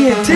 ENT.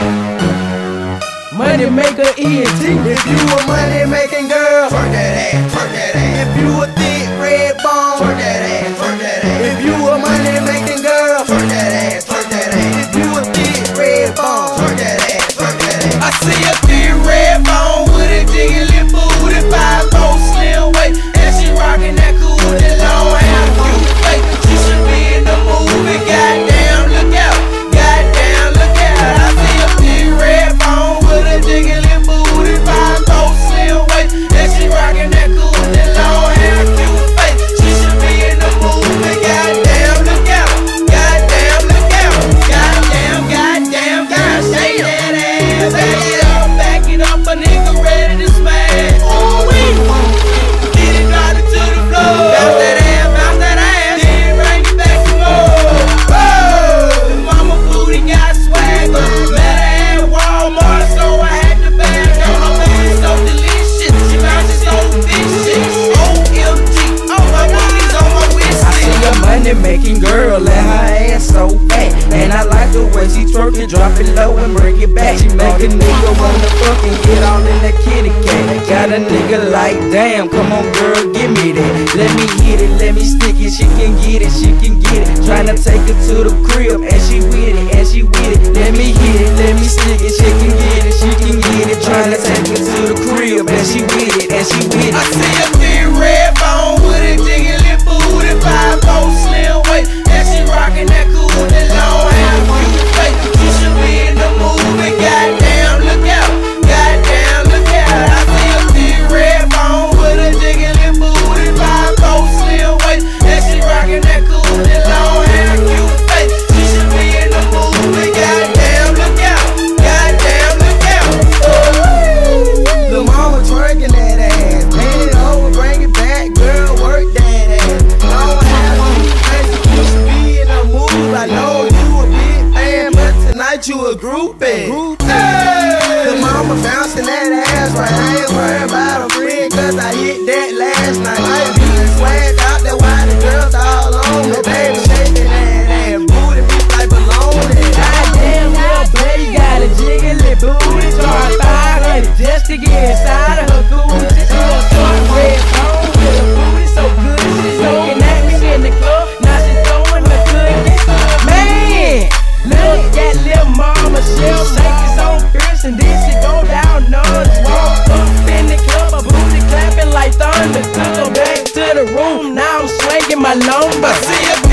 Money maker ENT. If you a money making girl, twerk that ass, twerk that ass. If you a thick Redbone, twerk that ass, twerk that ass. If you a money making girl, twerk that ass, twerk that ass. If you a thick Redbone, twerk that ass, twerk that ass. I see a thick Redbone with a jiggly booty, 5'4" slim waist, and she rockin' that cool and long hair, cute face. She should be in the movie. Goddamn, look out! Goddamn, look out! I see a thick Redbone with a jiggly booty, 5'4" slim waist, and she rockin' that cool and long hair, cute face. She should be in the movie. Goddamn, look out! Goddamn, look out! Goddamn, goddamn, goddamn! Shake that ass, back it up, a nigga ready to smash. Ooh wee! Get it, drop it to the floor. Bounce that ass, then bring it back some more. Oh, mama booty got swagger. Met her at Walmart, so I had to bag her. Her booty so delicious, she bounces so vicious. OMG, oh my money's on my wish list. I see a money making girl and her ass so fat, and I like the way she twerk it, drop it low and bring it back. She make a nigga wanna fucking get all in that kitty cat. Got a nigga like, damn, come on girl, give me that. Let me hit it, let me stick it. She can get it, she can get it. Tryna take her to the crib, and she with it, and she with it. Let me hit it, let me stick it. She can get it, she can get it. Tryna take her to the crib, and she with it, and she with it. I see a thick Redbone with a jiggly booty, 5'4" slim waist, and she rockin' that cool and long hair, cute face. She should be in the movie. Goddamn, look out! Goddamn, look out! I see a thick Redbone with a jiggly booty, 5'4" slim waist, and she rockin' that cool and long hair, cute face. She should be in the movie. Goddamn, look out! Goddamn, look out! The mama twerking that ass, bend it over, bring it back, girl, work that ass. Don't have you crazy, you should be in the mood. I know you a big fan, but tonight you a groupie. The mama bouncing that ass right, I ain't worried about a friend, cause I hit that last night. I be swagged out, that why the girls all on me, baby, shaking that ass, booty be like baloney. Goddamn, little baby got a jiggly booty, charge 500 just to get inside of her coochie. She a short Redbone with a booty so good, she's looking at me in the club, now she throwing her cookies. Man, look at little mama, she'll shake it so fierce, and then she go down on the walk up in the club, her booty clapping like thunder. Took her back to the room, now I'm swinging my lumber. I see a